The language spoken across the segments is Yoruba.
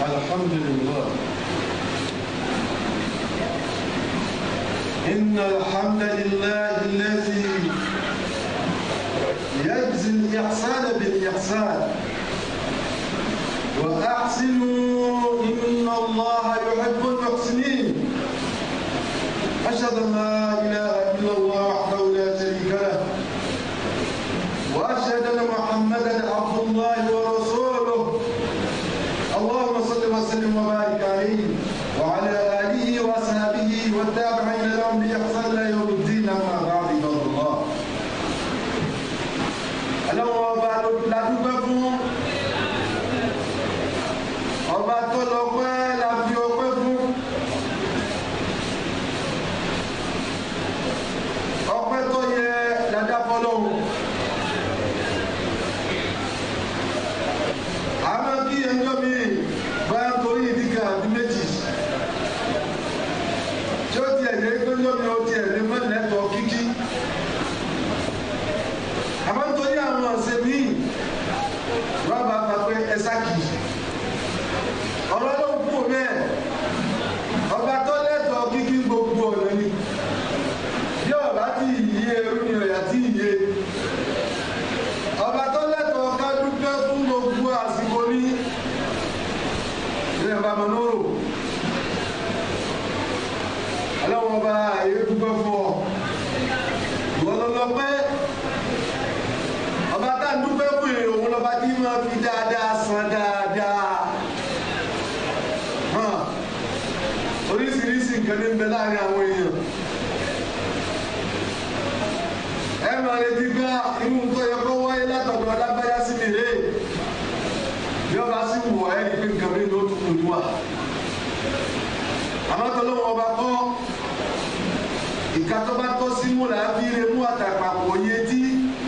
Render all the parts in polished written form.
الحمد لله. إن الحمد لله الذي يجزي الإحسان بالإحسان وأحسنوا إن الله يحب المحسنين. أشهد أن لا إله إلا الله وحده لا شريك له وأشهد أن محمدا عبد الله ورسوله. اللهم صل وسلم وبارك عليه وعلى آله وأصحابه والتابعين لهم بإحسان إلى يوم الدين. أما بعد عباد الله. اللهم بارك لا تكفوا ọba tó lọ pẹ́ la fi ọpẹ́ fún ọpẹ́ tó yẹ dada fọlọ́hún. àmọ́ kí ẹjọ́ mi bá torí ìdíkà àbí méjì tí ó tiẹ̀ lé gbẹ́jọ́ mi ó tiẹ̀ lé mọ́lẹ́tọ̀ kíkí. àmọ́ nítorí àwọn ọ̀sẹ̀ míì rọ́bà bá pé ẹ sákì ọ̀rọ̀ ló ń kú bẹ́ẹ̀ ọba tó lẹ́tọ̀ọ́ kíkí gbogbo ọ̀nà ni bí ọba tí ìyè ẹrú ni ọ̀yà tí ìyè ọba tó lẹ́tọ̀ọ́ ká dúpẹ́ fún gbogbo àsìkò ní ilé ọba mọ̀nóró aláwọ̀ ọba àyè dúpẹ́ fún ọ ìwọ́lọ́lọ́pẹ́ ọba tá ń dúpẹ́ fún èrè òun lọ́ba tí máa fi dáadáa san dáadáa. Oríṣiríṣi nǹkan ní ń bẹ láàrin àwọn èèyàn. Ẹ máa retí gbá irú tó yẹ kó wáyé látọ̀dọ̀ alágbáyá sí mi rè. Bí ọba sì wọ̀ ẹ́ ní pé nǹkan mi ló tún kù wá. Àmọ́ tó lóun ọba kọ́ ìka tó bá tọ́ sí mú làá fi lè mú àtàpàpọ̀ yé tí.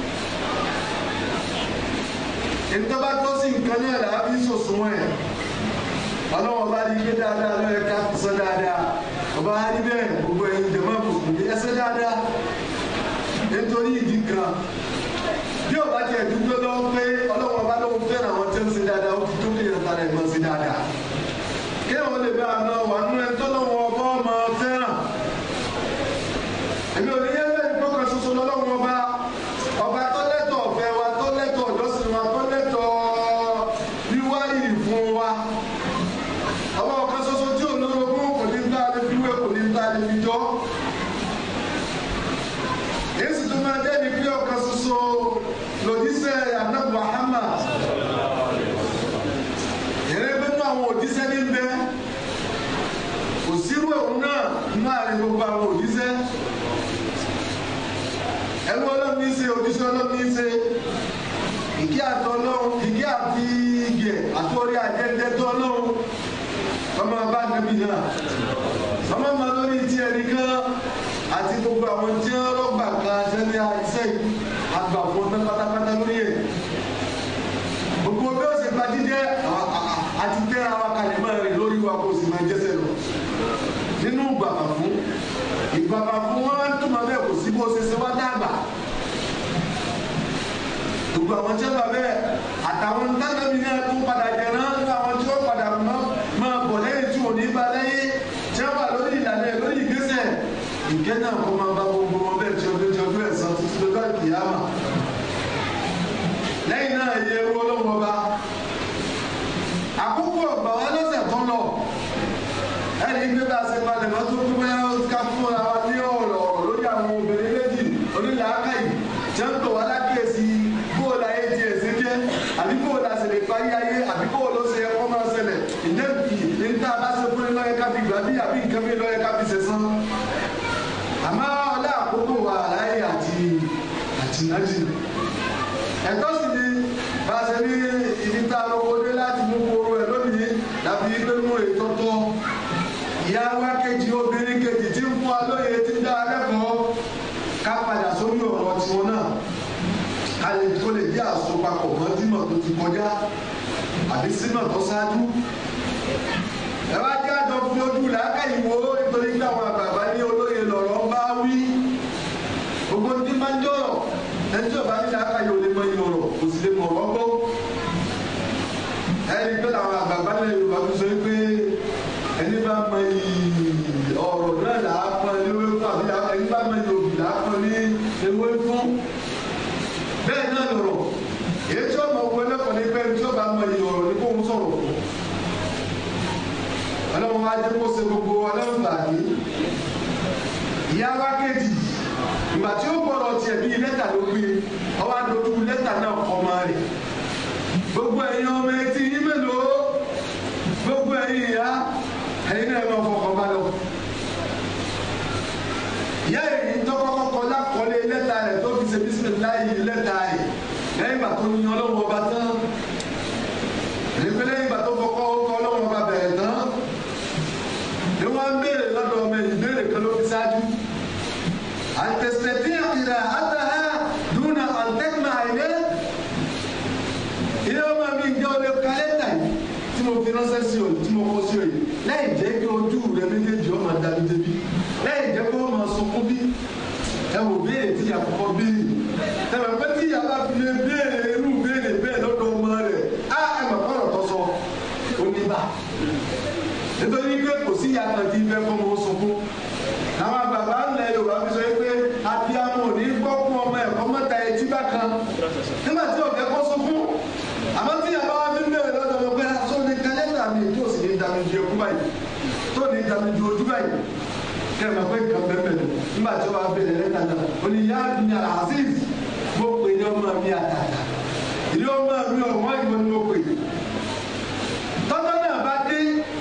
Èyí tó bá tọ́ sí nǹkan náà làá fi sòsùn ẹ̀. Ọlọ́wọ́ bá rí ilé dáadáa lọ́yẹ̀ ká sọ dáadáa ọba rí bẹ́ẹ̀ gbogbo ẹ̀yin jẹ̀mọ́ mùsùlùmí ẹsẹ̀ dáadáa nítorí ìdí kan bí ọba tiẹ̀ dúpẹ́ lọ́wọ́ pé ọlọ́wọ́ bá lóun fẹ́ràn àwọn tí ń ṣe dáadáa ó ti tó kéèyàn tara ẹ̀ mọ́ sí dáadáa kéèyàn lè bá àná wà nínú ẹ̀ tọ́lọ́wọ́ ọba ọmọ fẹ́ràn èmi ò ní yẹ bẹ́ẹ̀ gbọ́kàn ṣoṣo lọ́wọ́ ọba tọ́lẹ́tọ̀ ọ̀fẹ́ wa tọ́lẹ́tọ̀ ọ̀dọ́sìn wa tọ́lẹ́tọ̀ wíwá ìrì fún wa. Àwọn ọ̀kan ṣoṣo tí ò lórogún kò ní bá lè fi wé kò ní bá lè fi jọ. Èyí sì tún máa jẹ́ ní pé ọ̀kan ṣoṣo lòdìsẹ́ Ànábì Muhammad. Èrè pẹ́ẹ́nu àwọn òdìsẹ́ ní bẹ́. Kò sírú òun náà máa rí gbogbo àwọn òdìsẹ́. Ẹ̀rú ọlọ́run ní í ṣe òdìsẹ́ ọlọ́run ní í ṣe. Ìkí àtọ̀ ọlọ́run ìkí àti ìgẹ̀ àtọ́rí àjẹ́jẹ́ tó ọlọ́run. Ọmọ bá nàbí náà ọmọ ọmọ lórí ti ẹnìkan àti gbogbo àwọn tí wọn rọgbà kan sẹni àìsẹ yìí àgbà fún ọdún pátápátá lórí ẹ gbogbo bí ó ṣe gba jíjẹ àti tẹ ara kalẹ̀ máa rìn lórí wa kó o sì máa jẹsẹ̀ lọ nínú ìgbàgbà fún wọn túmọ̀ bẹ́ẹ̀ kò sí bó ṣe ṣe wá dàgbà gbogbo àwọn tí wọn bá bẹ́ẹ̀ àtàwọn ntànàbí náà tó padà jẹ náà nínú àwọn tí wọn padà máa bọ̀ lẹ́yìn tí wọn ní bá lẹ́yìn tí wọn wà lórí ìlànà lórí ìgbésẹ̀ ìkẹ́ náà kó máa bá gbogbo wọn bẹ́ẹ̀ tí ọdún ẹ̀sán tuntun lọ́jọ́ ìkìyàmà lẹ́yìn náà yẹ ewu ọlọ́wọ́ bá àkókò ọ̀gbà wa lọ́sẹ̀ tó lọ ẹni gbé bá a ṣe palẹ̀ mọ́ tó kú bóyá ká fún wa ní ọ̀rọ̀ lórí àwọn obìnrin méjì onílàákàyè tí wọn tọ̀ wá lákèésí bóòlù ayé ti ẹ̀sìn jẹ́ àbí bóòlù àṣẹlẹ̀ parí ayé àbí bóòlù ṣe ẹ̀kọ́ máa ṣẹlẹ̀ ǹjẹ́ níta bá ṣe fún lọ́yẹ ká fi gbà bí àbí nǹkan mi lọ́yẹ ká fi ṣẹ̀san. àmọ́ ọlá àkókò wa láyé àti nájì. ẹ̀tọ́ sì ni bá a ṣe ní ibi tá a lọ́wọ́ dé láti mú kóró ẹ̀ lónìí láti gbé mú ètò tọ́. ìyá wa kejì obìnrin kejì tí ń fún wa lóye tí ń dá a lẹ́kọ̀ọ́ ká padà sórí ọ̀rọ̀ tiwọn náà kó lè jẹ́ àsopapọ̀ mọ́ dímọ̀ tó ti kọjá àbí símọ̀ tó ṣáájú. ẹ wá jẹ́ àjọ fi ojú làákàyè wo nítorí pé àwọn àgbààgbà ní olóye lọ̀rọ̀ ń bá wí. gbogbo tí máa ń jọ̀rọ̀ ẹni tí ò bá ní làákàyè ò lè mọ ìyọ̀rọ̀ kò sì lè mọ̀ ọ́ gbọ́. ẹni pé làwọn àgbààgbà lè Yorùbá tó sọ pé ẹni bá mọ ọ̀rọ̀ náà là á pọn ewé fún àbí ẹni bá mọ òbí là á pọn ní ewé fún. bẹ́ẹ̀ náà lọ̀rọ̀ èyí tí ọmọ ogun ẹlẹ́kọ̀ọ́ ní pẹ́ tí ó bá mọ ọ̀rọ̀ ní kóhun sọ̀rọ̀ fún. ọlọ́run wá jẹ́ kó ṣe gbogbo ọlọ́run bàbí. ìyá wa kejì ìgbà tí ó gbọ́dọ̀ tiẹ̀ bí lẹ́tà ló gbé ọwọ́ àdójú lẹ́tà náà kọ́ ọmọ rẹ̀. gbogbo ẹ̀yin ọmọ etí yín mélòó gbogbo ẹ̀yin ìyá ẹ̀yin náà lọ fọkàn bá lọ. ìyá èyí tó kọ́kọ́ kọ lákọọ́lé lẹ́tà rẹ̀ tó fi ṣe bísímíláì lẹ́tà rẹ̀ lẹ́yìn ìgbà tó yan ọlọ́run ọba tán lẹ́yìn ìgbà tó fọkọ́ ọlọ́run ọba bẹ̀rẹ̀ tán ni wọ́n ń béèrè lọ́dọ̀ ọmọ ìbéèrè kan ló fi ṣáájú. àtẹ̀sẹ̀tì ìlà àtàhà dúnà àǹtẹ́kùnà àìlẹ́ ilé ọmọ mi ń jẹ́ olè kálẹ́tà yìí tí mo fi ránṣẹ́ sí òyìn tí mo kọ́ sí òyìn lẹ́yìn jẹ́ kí ojú rẹ méjèèjì ọmọ dàbí débi lẹ́yìn jẹ́ kó ọmọ sunkún bí ẹ wò béèrè tí àkọ́kọ́ béèrè tẹ̀wẹ̀ pé tí yàrá fi lè béèrè irú béèrè bẹ́ẹ̀ lọ́dọ̀ ọmọ rẹ̀ á ẹ mọ̀ kọ́rọ̀ tó sọ oníbà nítorí pé kò sí yàtọ̀ tí fẹ́ fún ọmọ sunkún àwọn bàbá ńlẹ̀ Yorùbá fi sọ pé abiyamọ ò ní gbọ́ fún ọmọ ẹ̀kọ́ mọ́ta etí bá kan nígbà tí ọ̀kẹ́ kọ́ sunkún àmọ́ tí yàrá wa fi ń bẹ̀rẹ̀ lọ́dọ̀ ọmọ pé aṣọ ní kálẹ́tà mi tó sì ní dami ju ẹkú báyìí tó ní dami ju ojú báyìí kẹ́ ẹ̀ máa pé nǹkan bẹ́ẹ̀ bẹ́ẹ̀ nígbà tí wọ́n á bẹ̀rẹ̀ lẹ́tà náà ó ní yá mi Azeez mo pè ní ọmọ mi àtàtà ìdí ọmọ mi ọ̀wọ́n ìwọ ni mo pè tọ́jọ́ náà bá dé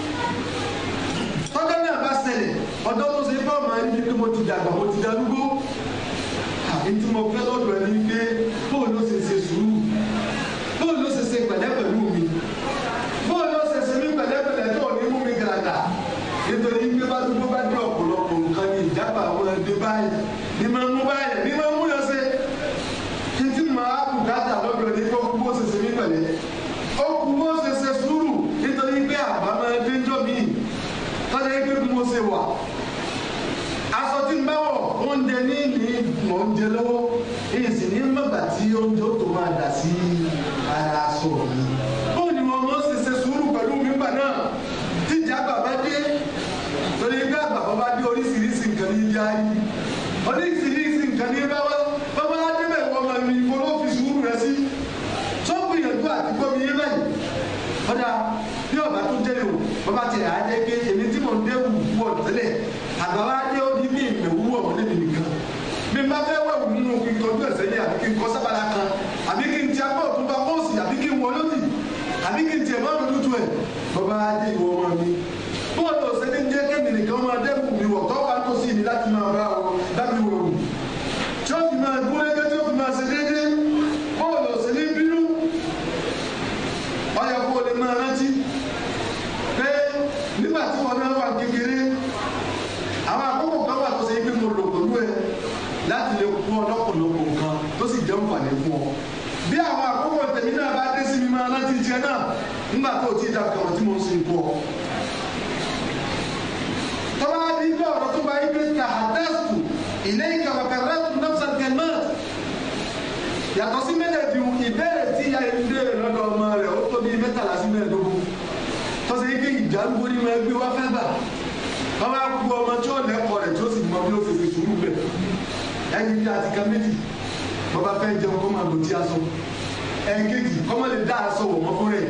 tọ́jọ́ náà bá ṣẹlẹ̀ ọ̀dọ́ tó ṣe fún ọmọ ẹni pé mo ti dàgbà mo ti darúgbó àbí tí mo fẹ́ lọ́dọ̀ ẹni pé bóun ló ṣe ṣe sùúrù bóun ló ṣe ṣe pẹ̀lẹ́ pẹ̀lú mi bóun ló ṣe ṣe mí pẹ̀lẹ́pẹ̀lẹ́ tó ní mú mi gàràgà nítorí pé bá dúró bá dé ọ̀pọ̀lọpọ̀ nǹkan ní ìjábà àwọn ẹgbẹ́ báyìí ní máa mú báyìí ní máa mú yọ ṣe kí n tí máa bùkátà lọ́dọ̀ ẹni pé ó kú bó ṣe ṣe mí pẹ̀lẹ́ ó kú bó ṣe ṣe sùúrù nítorí pé àbá máa dé jọ mí tọ́jà yìí pé bí mo ṣe wà aṣọ tí ń bá wọ̀ oúnjẹ ní mò ń jẹ lọ́wọ́ èyí sì ní mọ̀gbà tí oúnjẹ ó tó máa dà sí ara aṣọ mi. bóun ni wọn mọ̀ ṣe sùúrù pẹ̀lú mi gbà náà tíjà bàbá dé torí pé àgbàbọ̀ bá dé oríṣiríṣi nǹkan ní ìjà yìí oríṣiríṣi nǹkan ní bá wá bàbá débẹ̀ wọ́n máa mi kó ló fi sùúrù rẹ sí tó gbìyànjú àti gbọ́mi yé báyìí ọ̀dà bí ọba tó dé o bàbá tẹ̀ á jẹ́ pé èmi tí mò ń dé wù wọ̀ tẹ́lẹ̀ àgbà wa dé ó di bí ìmẹ̀wù wọ̀ wọlé mi nìkan bí n bá fẹ́ wẹ̀ wù nínú kí n tọ́jú ẹ̀sẹ̀ yẹ àbí kí n kọ́ sábàlá kan àbí kí n ti apá òtún bá bọ́ọ̀sì àbí kí n wọ lódì àbí kí n tiẹ̀ má lójú tu ẹ̀ bàbá dé ìwọ ọmọ mi bọ́ọ̀lù ọ̀sẹ̀ ní jẹ́ kémi nìkan máa dẹ́kun mi wọ̀ tọ́ wa tó sí mi láti máa bá ọ dábì wọ̀ wù tí ó fi máa gúnrégé tí ó fi máa ṣe déédéé bọ́ọ̀lù ọ̀sẹ̀ ní bínú ọyọ kó o lè máa rántí pé nígbà tí wọn náà wà kékeré àwọn àkókò kan wà tó ṣe pé mo lò pẹ̀lú ẹ láti lè kú ọ lọ́pọ̀lọpọ̀ nǹkan tó sì jẹ́ nǹkanì fún ọ bí àwọn àkókò tèmi náà bá dé sí mi máa rántí jẹ náà nígbà tó o ti dà kàn tí mo ń sin kú ọ. tọ́wọ́ á di ilé ọ̀rọ̀ tó bá yí pé ta àtẹ́sù ilé ìkàwé kẹrẹ́tù nọ́ọ̀sán kẹ́mẹ́ yàtọ̀ sí méjèèjì ìbéèrè tí ìyá yìí ń béèrè lọ́dọ̀ ọmọ rẹ̀ ó tó bí mẹ́tàlá sí mẹ́ẹ̀ẹ́dógún tó ṣe ké ìjà ń gbórí máa gbé wá fẹ́ bà wọ́n máa kú ọmọ tí ó lẹ́kọ̀ọ́ rẹ̀ tí ó sì mọ bí ó fi sùúrù bẹ̀ ẹni tí a ti ka méjì wọ́n bá fẹ́ jẹun kó máa lò tí aṣọ ẹ̀ẹ́kejì kọ́ máa lè dá aṣọ wọ̀ mọ́ fún rẹ̀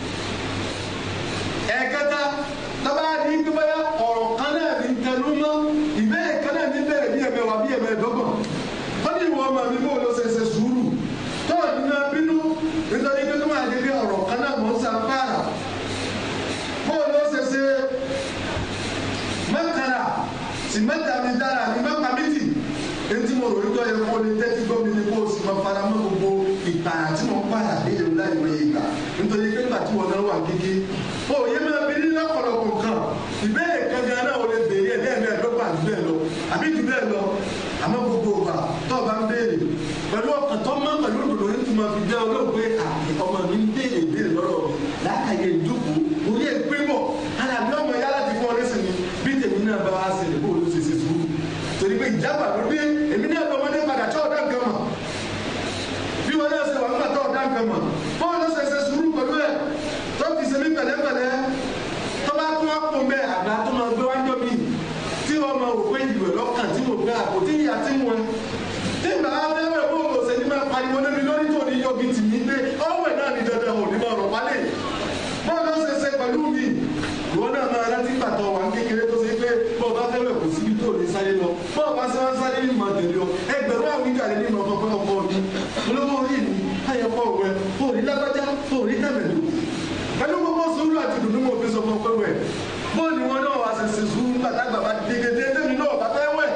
ẹ̀ẹ́kẹta tọ́ba ní gbígbáyà ọ̀rọ̀ kan náà ní tẹnu mọ́ ìbéèrè kan náà ní bẹ̀rẹ̀ bí ẹ̀mẹ́wàá bí ẹ̀mẹ́ẹ̀dọ́gbọ̀n wọ́n ní ìwọ ọmọ mi bó ló ṣe ṣe sùúrù tó nínú bínú nítorí pé tó máa dé bí ọ̀rọ̀ kan náà mọ̀ ń san fáàrà bó ló ṣe ṣe mẹ́tàlá sì mẹ́ta mi dára ní mẹ́ta méjì etí mo rò nítorí ẹ̀ kó lè tẹ́tí gbọ́ mi ní kó o sì máa fara mọ́ gbogbo ìtàn tí mo ń pààyà ní ìlú láì wọ ìgbà nítorí pé nígbà tí wọn náà wà kéke ó yẹ máa bí ní lọ́pọ̀lọpọ̀ nǹkan ìbéèrè kankan náà ò lè béèrè ẹ̀ lẹ́ẹ̀mẹ́ẹ̀dọ́gbà jù bẹ́ẹ̀ lọ àbí jù bẹ́ẹ̀ lọ àmọ́ gbogbo ọba tó o bá ń béèrè pẹ̀lú ọkàn tó mọ́ pẹ̀lú òdòdó yìí tó máa fi jẹ́ olóògbé ọmọ mi ń béèrè ìbéèrè lọ́rọ̀ mi lákàyè ìjókòó orí ẹ̀ pé bọ̀ alábí ọmọ yá láti fún ọ lẹ́sìn ni bí tèmi náà bá wá ṣẹlẹ̀ bó ló ṣe ṣe sùúrù torí pé ìjábà ló dé èmi náà lọ́mọdé padà tí ọ̀dà nǹkan mọ̀ bí wọn náà ṣe wà nígbà tó ọ̀dà nǹkan mọ̀ bó ló ṣe ṣe sùúrù pẹ̀lú ẹ̀ tó fi ṣe mí pẹ̀lẹ́pẹ̀lẹ́ ní ìmọ̀ ọkọ̀ ọkọ̀ mi olówó orí mi ayẹ̀kọ́ òwe òrí lágbájá òrí tẹ̀mẹ̀lú pẹ̀lú gbogbo sùúrù àti ìdùnnú mo fi sọ fún ọpẹ́ wẹ̀ bóòlù wọn náà wà sẹ̀sẹ̀ sùúrù gbàdàgbà bá dégédé tẹ́mi náà bá fẹ́ wẹ̀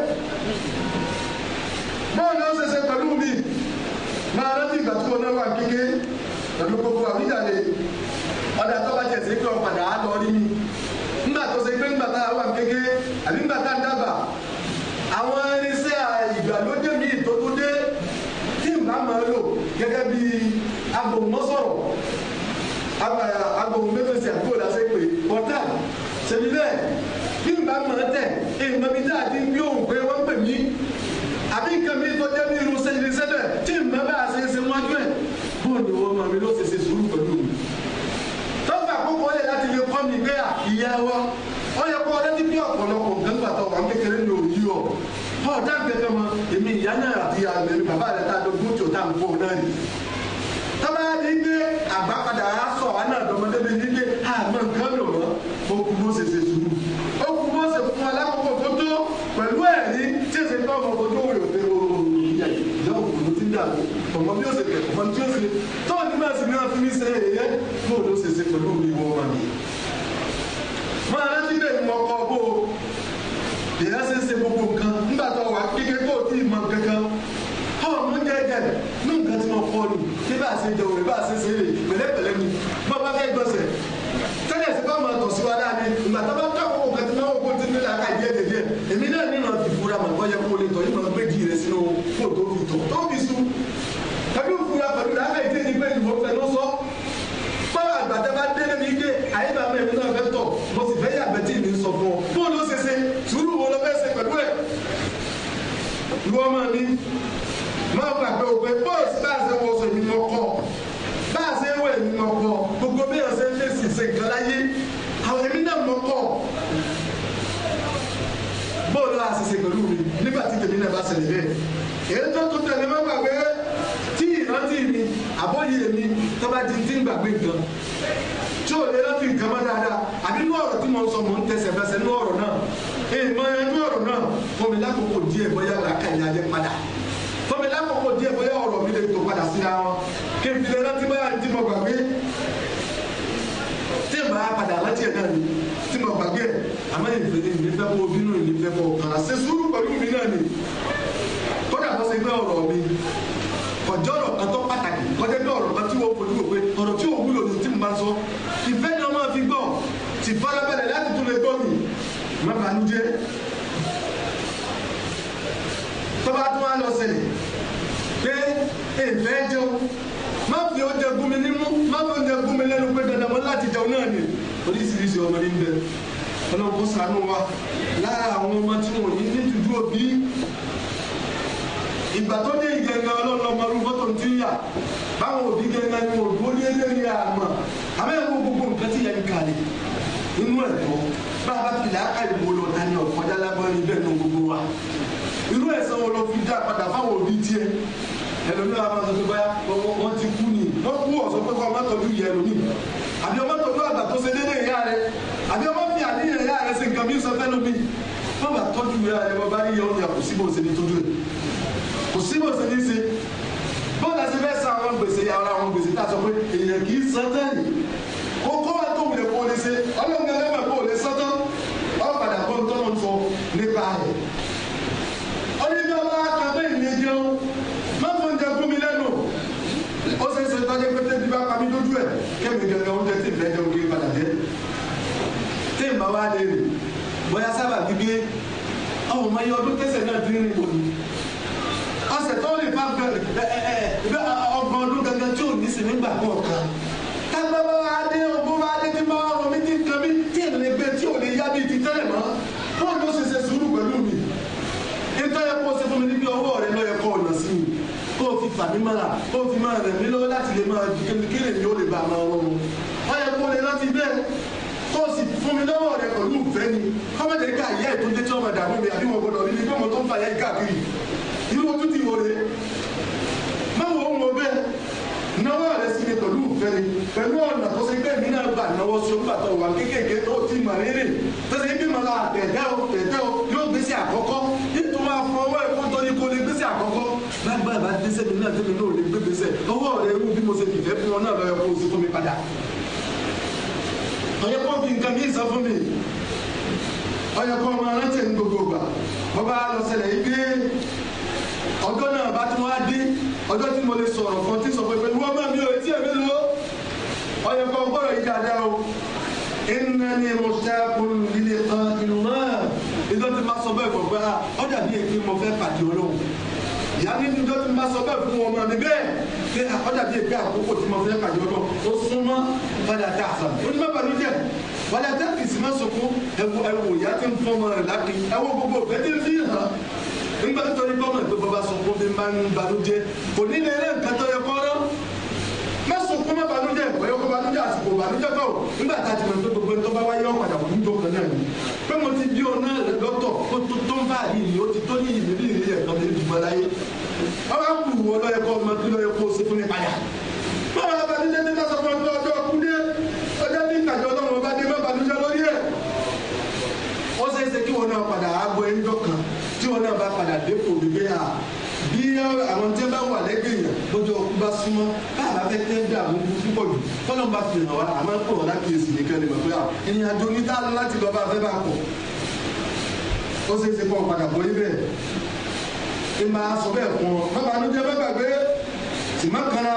bóòlù ó ṣẹṣẹ pẹ̀lú mi máa rántí ìgbà tí mo náà wà kéke pẹ̀lú gbogbo àwíjàre ọ̀dà tó bá jẹ̀ sí pé ọ̀padà á lọ rí mi nígbà tó ṣe pé nígbà tá a wà kéke àbí nígbà tá a ń dàgbà àwọn irinṣẹ́ ìgbàlódé mi tó tó dé tí n bá máa lò gẹ́gẹ́ bí agbóhùnmọ́sọ̀rọ̀ agbóhùnmẹ́fẹ̀sì àgbò lásẹ̀ pé pọ́tà ṣèlú bẹ́ẹ̀ bí n bá máa tẹ̀ èèmọ̀ mi tá a ti ń gbé òun pé wọ́n pè mí àbí nǹkan mi tó jẹ́ bí irunṣẹ́ irinṣẹ́ bẹ́ẹ̀ tí n bá bá a ṣe é ṣe wájú ẹ̀ bóòlù wọn máa mi ló ṣe sùúrù pẹ̀lú mi tọ́gbà àkókò ọ̀lẹ́ láti lè kọ́ mi pé ìyá wa ó yẹ kó ọlẹ́tí bí ọ̀pọ̀lọpọ̀ nǹkan gbà tó wà kékeré ní òyì ọ̀ ọ̀dà gẹ́gẹ́ mọ èmi ìyá náà àti àgbẹ̀mí bàbá rẹ̀ tá a dogun tí o tá a ń kó náà ni. tọ́ba ní gbé àgbà padà á sọ wá náà dọ̀mọdé bí ní gbé àmọ́ nǹkan lò mọ́ ó kú bó ṣe ṣe sùúrù ó kú bó ṣe fún alákòókò tó tó pẹ̀lú ẹ̀rí tí èsì tó ọmọ ojú òwe òfin ìyá ìyá òkùnkùn ti ń dà ọmọ bí ó ṣe kẹ̀ ọmọ tí ó ṣe tó ní máa sì máa fi mí ṣe èyẹ bó ló ṣe ṣe pẹ̀lú mi wọ́n wà mí. máa rántí bẹ́ẹ̀ mọ ọkọ̀ bó èèyàn ṣe ń ṣe gbogbo nǹkan nígbà tó wà kékeré kó o tí ì mọ kankan ọmọ gẹ́gẹ́ ní nǹkan tí wọ́n kọ́ ni bí bá a ṣe jẹ òwe bá a ṣe ṣe lè pẹ̀lẹ́pẹ̀lẹ́ ni bá a bá fẹ́ gbọ́sẹ̀ tẹ́lẹ̀ sí bá máa tọ̀ sí wa láàánú ìgbà tó bá tó àkókò kan tí wọ́n kó tí ń lé aka díẹ̀ díẹ̀ èmi náà nínú àti ìfura mà kọ́ yẹ kó lè tọ̀ yìí máa gbé jì rẹ̀ sínú kó tó fi tọ̀ tó fi sùn tàbí ìfura pẹ̀lú láàká ìdí ni pé ìwọ fẹ́ ló sọ báwa àgbàdá bá dé níbi ike àyè bá mẹ́rin náà fẹ́ tọ̀ mo sì fẹ́ yàgbẹ́ tí mi sọ fún ọ bóòlù ó ṣe ṣe sùúrù wo lọ fẹ́ ṣe pẹ̀lú ẹ̀ ìwọ máa ní máa gbàgbé òpè bóòsì bá a ṣe wọ ọsọ èmi mọ kọ bá a ṣe wọ èmi mọ kọ gbogbo bí ọ̀sẹ̀ ń fèsì ṣe nǹkan láyé àwọn èmi náà mọ kọ bóòlù á ṣe ṣe pẹ̀lú mi nígbà tí tèmi náà bá ṣẹlẹ̀ bẹ́ẹ̀ èyí tó tó tẹ̀lé má gbàgbé tí ìrántí mi àbóyè mi tó bá di tí ń gbàgbé nǹkan tí ò lè rántí nǹkan mọ́ dáadáa àbí ní ọ̀rọ̀ tí mo ń sọ mò ń tẹsẹ̀ fẹsẹ̀ ní ọ̀rọ̀ náà èèmọ̀ ẹni ọ̀rọ̀ náà fún mi lákòókò díẹ̀ bóyá làákà ìyájẹ́ padà fún mi lákòókò díẹ̀ bóyá ọ̀rọ̀ mi lè tó padà síra wọn kí n fi lè rántí bóyá ní tí mo gbàgbé tí n bá padà rántí ẹ̀ náà ni tí mo gbàgbé ẹ̀ àmọ́ ìfẹ́ kó bínú ìfẹ́ kó kàrà ṣe sùúrù pẹ̀lú mi náà ni kódà bó ṣe gbé ọ̀rọ̀ mi kọjọ́ ọ̀rọ̀ kan tó pàtàkì kọjá bí ọ̀rọ̀ kan tí wọ́n fojú wò pé ọ̀rọ̀ tí òun wúlò ní tí mo máa sọ ìfẹ́ ni wọ́n máa fi gbọ́ ti farabalẹ̀ láti tún lè gbọ́ mi má bànújẹ́ tọ́ba tó wá lọ ṣẹlẹ̀ pé èèfẹ́ jẹun má fi oúnjẹ gún mi nímú má fi oúnjẹ gún mi lẹ́nu pé dandan mọ́ láti jẹun náà ni oríṣiríṣi ọmọdé ń bẹ ọlọ́run kó ṣàánú wa lára àwọn ọmọ tí wọn ò ní ní dúdú òbí ìgbà tó dé ìgẹ̀ngẹ̀ ọlọ́run ọmọ ọdún fọ́tò tí ń yà báwọn òbí gẹ̀ngẹ̀ ni òbí ó ní eléyìí àmọ́ àbẹ́yẹ̀wò gbogbo nǹkan tí yẹn ń kalẹ̀ inú ẹ̀kọ́ bá a bá fi làákà ìwò lọ dání ọ̀kọ́jà lágbọ́n ní bẹ́ẹ̀ ní gbogbo wa irú ẹ̀sán wo lọ fi dá padà fáwọn òbí tiẹ̀ ẹlòmíràn máa sọ pé báyà wọ́n ti kú ni wọ́n kú ọ̀sọ́ pé kọ́ ọmọ tọ́jú ìyá ẹlòmíì àbí ọmọ tọ́jú àgbà tó ṣe déédéé ìyá rẹ àbí ọmọ fi àníyàn ìyá rẹ ṣe nǹkan bí sọ fẹ́ lómi wọ́n bá tọ́jú ìyá rẹ wọ́n bá rí ìyá ọ̀nà kò síbò ṣe ní tọ́jú ẹ̀ kò síbò ṣe ní ṣe bọ́ọ̀lù ẹsẹ̀ fẹ́ san àwọn gbèsè ara àwọn gbèsè tá a sọ pé èèyàn kì í san tẹ́lẹ̀ kókó wa tó wulẹ̀ kó lè ṣe ọlọ́run ẹlẹ́mẹ̀ kó lè sọ́tọ́ ọ̀padà kó ń tọ́nà sọ nípa rẹ̀ ọdún ọba akadé ìyẹn jẹun má fún oúnjẹ fún mi lẹ́nu ó ṣe é ṣe tọ́jú pété bí bá pa mí lójú ẹ̀ kémi gẹ́gẹ́ oúnjẹ tí ìfẹ́ jẹun kí n padà jẹ́ tí ìmọ̀ wa lè rìn bóyá sábà gbígbé ọmọ ọmọ yẹ ọdún tẹ̀sẹ̀ náà ti rìn òní ọ̀sẹ̀ tó lè fa ọgbọ̀n ọdún gẹ́gẹ́ tí ò ní sí nígbà kọ̀ọ̀kan tágbàbá wa dé ọgbọ́n wa dé tí máa rọ mí tí nǹkan mi tí èlé gbé tí ò lè yá bí ti tẹ́lẹ̀ mọ́ wọ́n ló ṣe sùúrù pẹ̀lú mi nítorí ẹ kó ṣe fún mi níbi ọwọ́ rẹ lọ́yẹ kọ́ ọ̀nà sí mi kó o fi fà mí mọ́ra kó o fi máa rẹ̀ mí lọ́wọ́ láti lè máa kéde ní ó lè bá a máa rọrùn ọyẹ kó lè rántí bẹ́ẹ̀ kó o sì fún mi lọ́wọ́ rẹ pẹ̀lú ìfẹ́ ni kọ́mọ̀dé ká ìyá ìtúndé tí wọ́n máa dààmú mi àbí wọn gbọdọ̀ rí ni pé mo tó ń fa ìyá ìkáàkiri irú ojú ti wò rè má wò ó mọ bẹ́ẹ̀ náwó rẹ sí mi pẹ̀lú ìfẹ́ ni pẹ̀lú ọ̀nà tó ṣe pé mi náà gbà náwó sí orí bàtà wà kékèké tó ti mà rírì tó ṣe bí màá tẹ̀tẹ̀ o yóò gbé sí àkọ́kọ́ nítorí máa fọ ọwọ́ ẹ̀kọ́ tó ní tó lè gbèsè àkọ́kọ́ lágbára bá dẹ́sẹ̀ mi náà tẹ́mi náà lè gbé gbèsè ọwọ́ rẹ̀ irú bí mo ṣe fìfẹ́ fún ọ náà lọ́yọ̀ kó o sì fún mi padà ọ̀yẹ́ kó fi nǹkan mi sọ fún mi ọ̀yẹ́ kó ọmọ arántí ní gbogbo ìgbà wọ́n bá lọ ṣẹlẹ̀ yìí pé ọjọ́ náà bá tún wá dé ọjọ́ tí mo lè sọ̀rọ̀ kan tí sọ pé wọ́n máa mi ò etí ẹ̀mí lọ ọ̀yẹ́ kó gbọ́dọ̀ yí dáadáa o innani mushtaqun li liqa'illah ìjọ tí ma sọ bẹ́ẹ̀ fọ̀ pé ọ dàbí èké mo fẹ́ pàdé Ọlọ́run ìyá ní ìjọ tí ma sọ bẹ́ẹ̀ fún ọmọ mi bẹ́ẹ̀ pé ọ dàbí èké àkókò tí mo fẹ́ pàdé Ọlọ́run ó súnmọ́ padà tá a sàn ó ní má bàánú jẹ́ wàlá tá kìí sì má sọkún ẹwọ ìyá tí ń fọ́ ọmọ rẹ̀ láti ẹwọ gbogbo òfẹ́ tí ń fi hàn nígbà tó ní gbọ́mọ̀ pé bàbá sọkún bí máa ń banújẹ́ kò ní lè rẹ́ nǹkan tó yẹ kọ́ rán má sọkún má banújẹ́ ọ̀yọ́ kó banújẹ́ àsìkò banújẹ́ kọ́ nígbà tá a ti mọ̀ pé gbogbo ẹni tó bá wáyé ọ̀padà kò ní jọ kan náà ni pé mo ti bí ọ̀nà rẹ̀ lọ́tọ̀ tó ń bá yìí ó ti tó ní ìrírí ìrírí ẹ̀kan lè dùgbọ́ láyé ọba kù wọ́n lọ́yẹ kọ́ ọmọ kí lọ́yẹ kó o ṣe fún mi padà má wàá banújẹ́ ní ká sọ fún ọjọ́ ọkùnrin ọjọ́ tí ìkàjọ ọlọ́run ọba dé má banújẹ́ lórí ẹ̀ ó ṣeé ṣe kí wọn náà padà àgọ́ ẹnjọ́ kan tí wọn náà bá padà dépò wípé bí àwọn tí wọn bá wà lẹ́gbẹ̀ẹ́ yẹn lọ́jọ́ ọkùnrin bá súnmọ́ káàbá fẹ́ tẹ́ dà mú púpọ̀ jù tọ́lọ́ bá fi hàn wá àmọ́ pọ̀ wọn láti èsì nìkan ni mọ̀ pé ìrìn àjò oníta láti lọ bá fẹ́ bá pọ̀ ó ṣeé ṣe kọ́ padà bọ́ ibẹ̀ ẹ máa sọ bẹ́ẹ̀ fún ọ má banújẹ́ má gbàgbé sì má kanra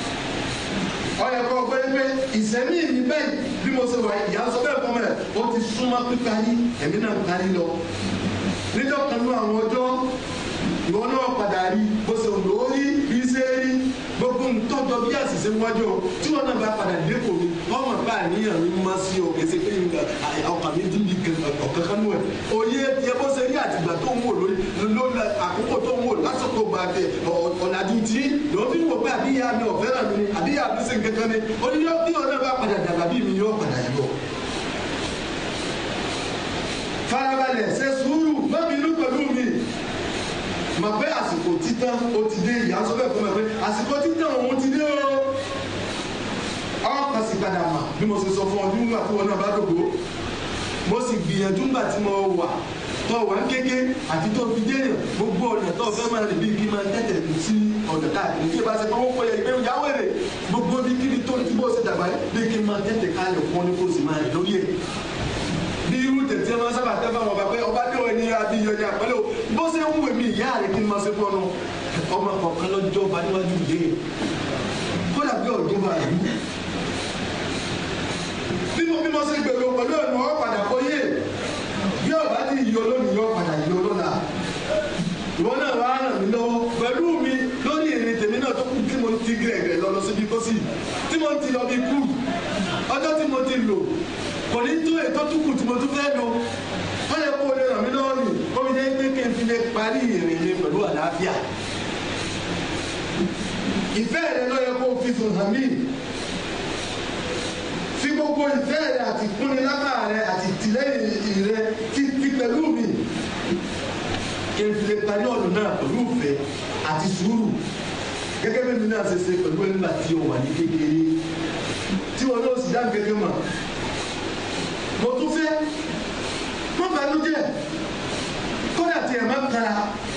ọyẹ kọ gbé pé ìsẹ̀mí mi bẹ́ẹ̀ bí mo ṣe wà ìyá sọ bẹ́ẹ̀ fún mi ó ti súnmọ́ píparí ẹ̀mí náà kárí lọ níjọ́ kan ní àwọn ọjọ́ ìwọ náà padà rí bó ṣe wò ó rí bí ṣe rí gbogbo ntọ́jọ́ bí àṣìṣe wájú ọ tí wọn náà bá padà dépò mi ọmọ bá àníyàn mi má sí ọ kẹsẹ pé ọkàn mi dín ní ọ̀kankan nù ẹ̀ òye tiẹ̀ bó ṣe rí àtìgbà tó ń wò lórí àkókò tó ń wò lásìkò gbàgbé ọ̀làjú tí lọ́ọ́ fi wò pé àbíyá mi ọ̀fẹ́ náà mi ni àbíyá mi ṣe kankan ni oníyọ́ bí ọ̀nà bá padà dàgbà bí mi yọ padà yọ. farabalẹ̀ ṣe sùúrù má bínú pẹ̀lú mi mà pé àsìkò títàn ó ti dé ìyá sọ bẹ́ẹ̀ fún mi pé àsìkò títàn òun ti dé o ọkàn sì padà mà bí mo ṣe sọ fún ọ nígbà tí wọn náà bá dògbò mo sì gbìyànjú ńgbà tí mo wà tó wà ń kéke àti tó fi déyàn gbogbo ọ̀nà tó fẹ́ máa rìn bí kí máa tẹ̀tẹ̀ sí ọ̀nà káàkiri kí ẹ bá ṣe pé wọ́n kọ́ yẹ ìgbéyàwó yàwó èrè gbogbo bí kí ni tó ti bó ṣe dàgbà bí kí máa tẹ̀tẹ̀ káyọ̀ fún ọ ní kó sì máa rìn lórí ẹ̀ bí irú tẹ̀tẹ̀ máa sábà tẹ́ fáwọn ọba pé ọba dé òní abiyọ ní àpẹẹrẹ o bó ṣe ń wù mí ìyá rẹ̀ kí n máa ṣe fọ́nù ọmọ kọ̀ọ̀kan lọ́jọ́ ọba níwájú ìdè kódà bí ọ̀dún bá rẹ̀ bí mo ṣe gbèrò pẹ̀lú ẹ̀nu ọ̀ padà bóyè bí ọba ti yọ lónìí yọ padà yọ lọ́la ìwọ náà wàá ràn mí lọ́wọ́ pẹ̀lú mi lórí ìrìn tèmi náà tó kù tí mo ti gẹ̀rẹ̀ lọ síbi tó sì tí mo ti lọ bí kú ọjọ́ tí mo ti lò kò ní tó ètò tó kù tí mo tún fẹ́ lò wọ́n yẹ kó o lè ràn mí lọ́wọ́ nì ó fi jẹ́ pé kí n fi lè parí ìrìn mi pẹ̀lú àlàáfíà ìfẹ́ rẹ ló yẹ kó o fi sùn hàn mí fi gbogbo ìfẹ́ rẹ àti kúnni lápá rẹ àti tìlẹ́yìn rẹ ti fi pẹ̀lú mi kí n fi lè parí ọ̀nà náà pẹ̀lú ìfẹ́ àti sùúrù gẹ́gẹ́ bí mi náà ṣe ṣe pẹ̀lú ẹni tí o wà ní kékeré tí wọn náà sì dá gẹ́gẹ́ mọ̀ mo tún fẹ́ mo bànújẹ́ kódà tí ẹ̀ máa ń kara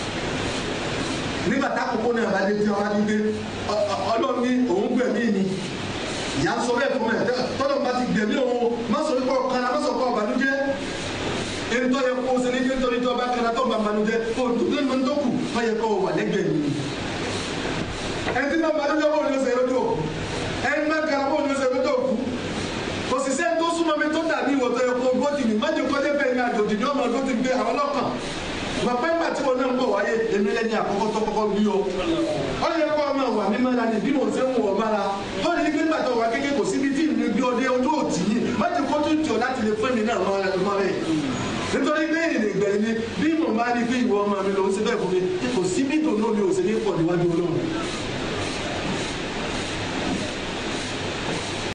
nígbà tákòókò náà bá dé tí wọn bá dé ọlọ́run ní òun gbẹ̀mí mi ìyá sọ bẹ́ẹ̀ fún mi tọ́lọ́ bá ti gbẹ̀mí òun má sọ nípa ọ̀kara má sọ kọ́ ọ̀bànújẹ́ ẹni tó yẹ kó o ṣe ní nítorí tó bá kara tó bá bànújẹ́ kó o dùn lẹ́nu tó kù tó yẹ kó o wà lẹ́gbẹ̀ẹ́ mi ẹni tí bá bànújẹ́ bó ló ṣe lójú ẹni bá kara bó ló ṣe lójú òkú kò sì sẹ́ni tó súnmọ́ mi tó dàbí ìwọ̀ tó yẹ kó o gbó tì mí má jẹ́ kọ́jẹ́ bẹ́ẹ̀ ní àjòjì ní ọmọ ọdún ti gbé àwọn ọlọ́kàn bàbá ìgbà tí wọn náà ń bọ̀ wáyé èmi lẹ́ni àkọ́kọ́ tó kọ́kọ́ bí o ọ yẹ kó ọmọ wà mí mára ni bí mo ṣe ń wọ̀ mára ó ní gbé gbàtọ̀ wá kékeré kò síbi tí ìlú gbé ọdẹ ojú òtí yìí má ti kó tó tì ọ láti lè fún mi náà mọ́ rẹ̀ nítorí pé èrè gbẹ̀rẹ̀ ni bí mo bá rí pé ìwọ ọmọ mi lòún ṣe bẹ́ẹ̀ fún mi kò síbi dùn náà mi ò ṣe ní pọ̀ níwájú Ọlọ́run.